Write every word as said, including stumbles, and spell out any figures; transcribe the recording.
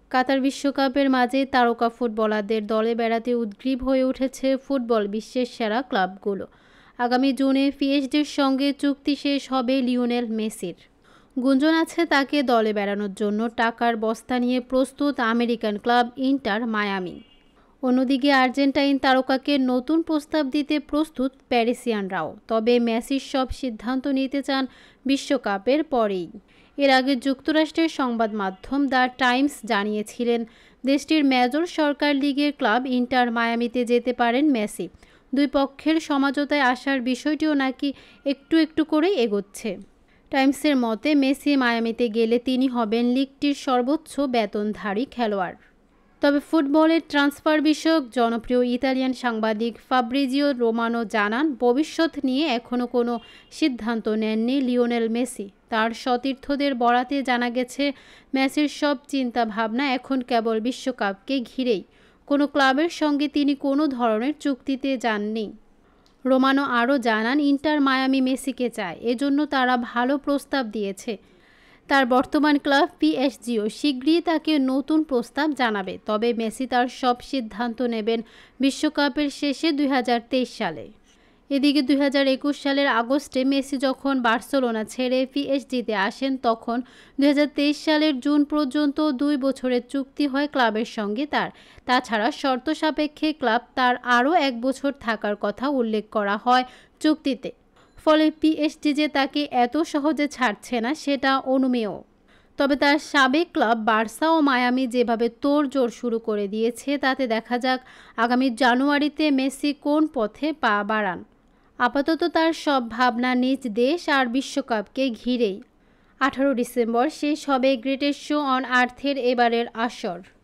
কাতার বিশ্বকাপের মাঝে তারকা ফুটবলারদের দলে বেড়াতে উদগ্রীব হয়ে উঠেছে ফুটবল বিশ্বের সেরা ক্লাবগুলো। আগামী জুনে পিএসজির সঙ্গে চুক্তি শেষ হবে লিওনেল মেসির। গুঞ্জন আছে তাকে দলে বেড়ানোর জন্য টাকার বস্তা নিয়ে প্রস্তুত আমেরিকান ক্লাব ইন্টার মায়ামি। অন্যদিকে আর্জেন্টাইন তারকাকে নতুন প্রস্তাব দিতে প্রস্তুত প্যারিসিয়ানরাও। তবে মেসির সব সিদ্ধান্ত নিতে চান বিশ্বকাপের পরেই। এর আগে যুক্তরাষ্ট্রের সংবাদ মাধ্যম দ্য টাইমস জানিয়েছিলেন, দেশটির মেজর সরকার লিগের ক্লাব ইন্টার মায়ামিতে যেতে পারেন মেসি। দুই পক্ষের সমঝোতায় আসার বিষয়টিও নাকি একটু একটু করে এগোচ্ছে। টাইমসের মতে মেসি মায়ামিতে গেলে তিনি হবেন লিগটির সর্বোচ্চ বেতনধারী খেলোয়াড়। তবে ফুটবলের ট্রান্সফার বিষয়ক জনপ্রিয় ইতালিয়ান সাংবাদিক ফাব্রিজিও রোমানো জানান, ভবিষ্যৎ নিয়ে এখনও কোনো সিদ্ধান্ত নেননি লিওনেল মেসি। তার সতীর্থদের বরাতে জানা গেছে, মেসির সব চিন্তা ভাবনা এখন কেবল বিশ্বকাপকে ঘিরেই। কোনো ক্লাবের সঙ্গে তিনি কোনো ধরনের চুক্তিতে যাননি। রোমানো আরও জানান, ইন্টার মায়ামি মেসিকে চায়, এজন্য তারা ভালো প্রস্তাব দিয়েছে। তার বর্তমান ক্লাব পিএসজিও শীঘ্রই তাকে নতুন প্রস্তাব জানাবে। তবে মেসি তার সব সিদ্ধান্ত নেবেন বিশ্বকাপের শেষে দুই হাজার তেইশ সালে। এদিকে দুই হাজার একুশ সালের আগস্টে মেসি যখন বার্সেলোনা ছেড়ে পিএসজিতে আসেন, তখন দুই হাজার তেইশ সালের জুন পর্যন্ত দুই বছরের চুক্তি হয় ক্লাবের সঙ্গে তার। তাছাড়া শর্ত সাপেক্ষে ক্লাব তার আরও এক বছর থাকার কথা উল্লেখ করা হয় চুক্তিতে। ফলে পিএসজি যে তাকে এত সহজে ছাড়ছে না সেটা অনুমেয়। তবে তার সাবেক ক্লাব বার্সা ও মায়ামি যেভাবে তোড়জোড় শুরু করে দিয়েছে, তাতে দেখা যাক আগামী জানুয়ারিতে মেসি কোন পথে পা বাড়ান। আপাতত তার সব ভাবনা নিজ দেশ আর বিশ্বকাপকে ঘিরেই। আঠারো ডিসেম্বর শেষ হবে গ্রেটেস্ট শো অন আর্থের এবারের আসর।